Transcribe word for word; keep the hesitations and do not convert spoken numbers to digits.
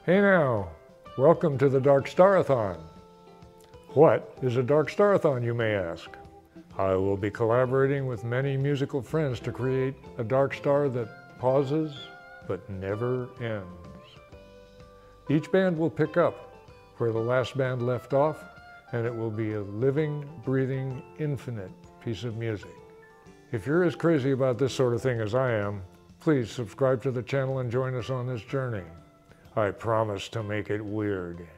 Hey now, welcome to the Darkstarathon. What is a Darkstarathon, you may ask? I will be collaborating with many musical friends to create a dark star that pauses but never ends. Each band will pick up where the last band left off, and it will be a living, breathing, infinite piece of music. If you're as crazy about this sort of thing as I am, please subscribe to the channel and join us on this journey. I promise to make it weird.